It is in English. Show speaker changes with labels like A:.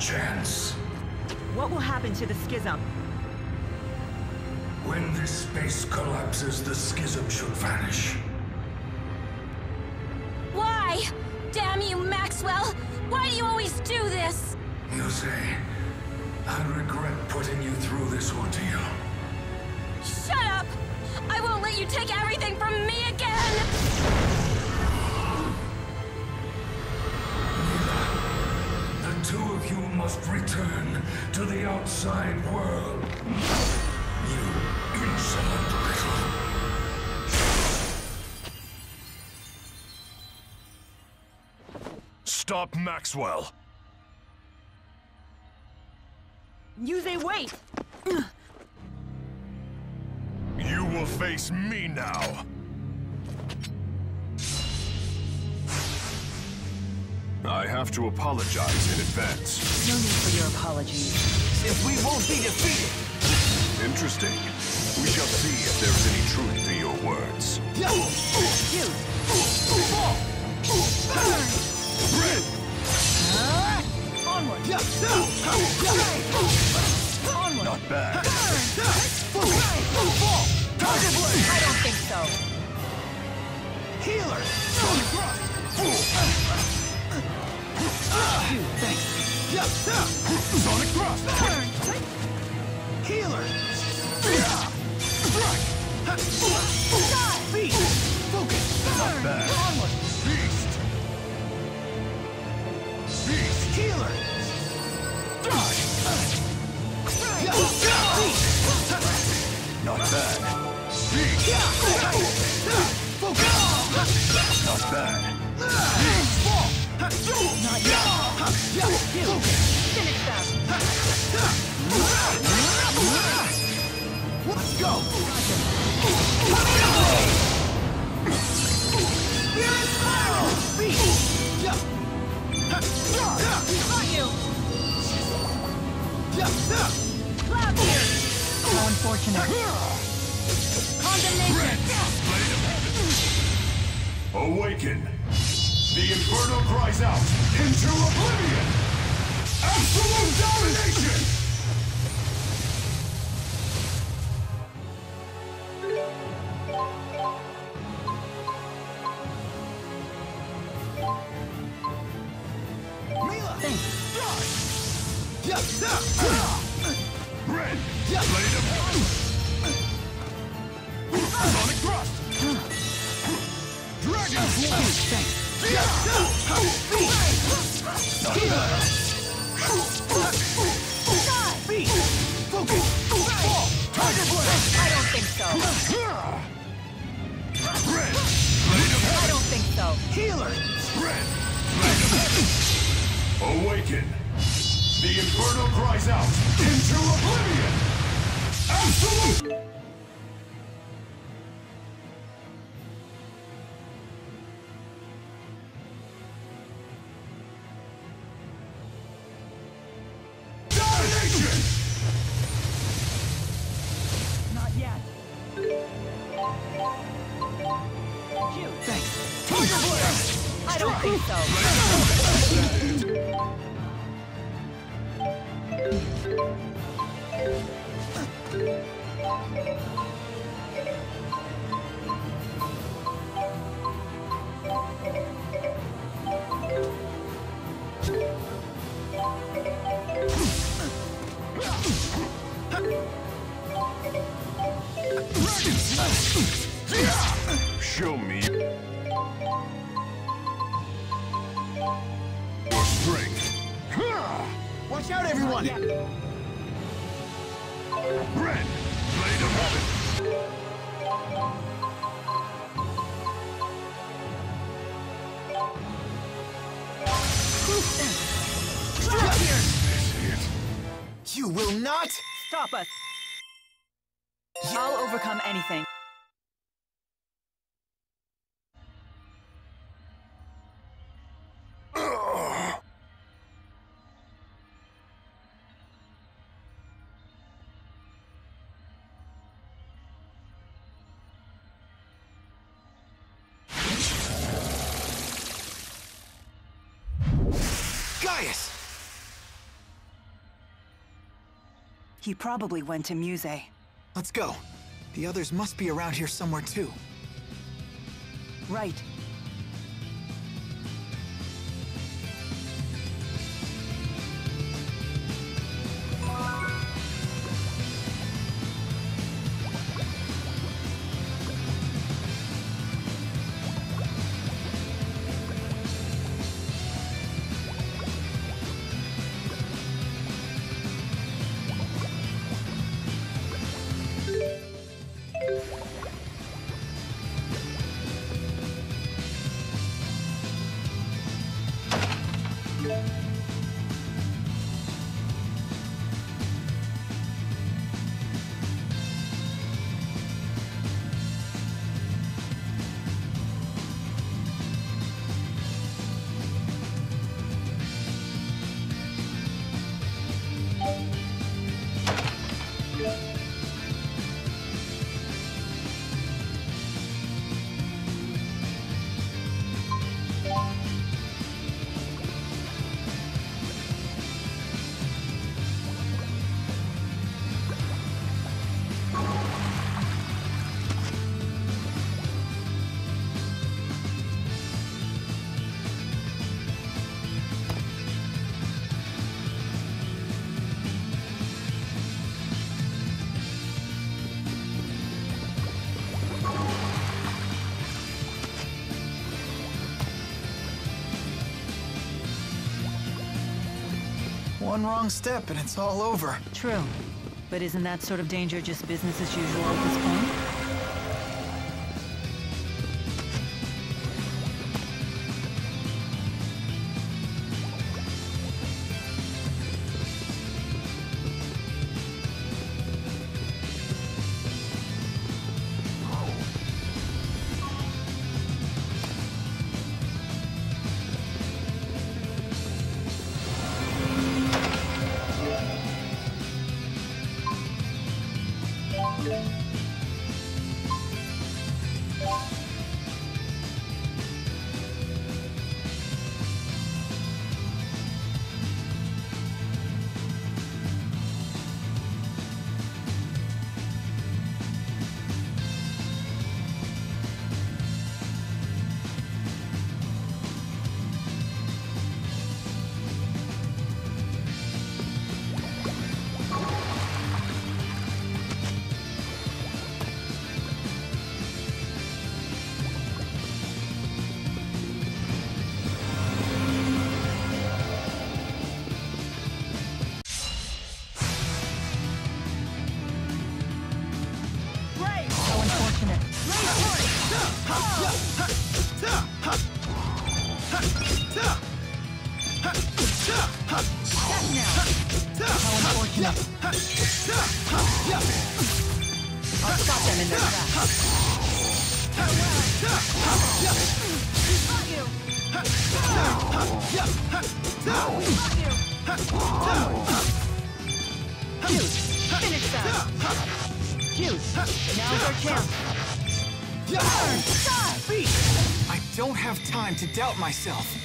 A: chance.
B: What will happen to the schism?
A: When this space collapses, the schism should vanish.
C: Why? Damn you, Maxwell! Why do you always do this?
A: You say, I regret putting you through this ordeal.
C: Shut up! I won't let you take everything from me again!
A: The two of you must return to the outside world. You insolent little...
D: Stop Maxwell!
B: Yuze, wait!
D: You will face me now! I have to apologize in advance.
B: No need for your apologies.
E: If we won't be defeated!
D: Interesting. We shall see if there is any truth to your words.
B: Onward! Onward!
D: Not bad.
B: I don't think so.
E: Healer!
D: Sonic Thrust!
E: Healer! Beat! Focus!
D: Not bad.
B: Onward!
D: Beast! Beast!
E: Healer!
D: Not bad. Beast!
E: Focus!
D: Not bad.
B: Not yet. Finish them.
E: Let's go! Spirit Spiral! Beat!
B: Got you. Cloud here. How unfortunate. Condemnation.
D: Awaken! The Inferno cries out into oblivion! Absolute domination!
E: Mila!
D: Red! Blade of Sonic Thrust! Dragon Swarm!
B: I don't think so.
D: Red! Blade of
B: I don't think so.
E: Healer!
D: Red! Blade of Awaken! The Inferno cries out into oblivion! Absolute! Domination!
B: Not yet.
E: Thanks.
D: Tiger Blade!
B: I don't think so.
D: Show me your strength.
E: Watch out, everyone!
D: Red! Blade of Heaven!
B: Stop here!
D: This is
E: You will not!
B: Stop us. I'll overcome anything.
E: Gaius!
B: He probably went to Muse.
E: Let's go. The others must be around here somewhere too.
B: Right.
E: One wrong step and it's all over.
B: True. But isn't that sort of danger just business as usual at this point? I'll stop them in their tracks. Juice, finish that. Juice, now's our chance.
E: I don't have time to doubt myself.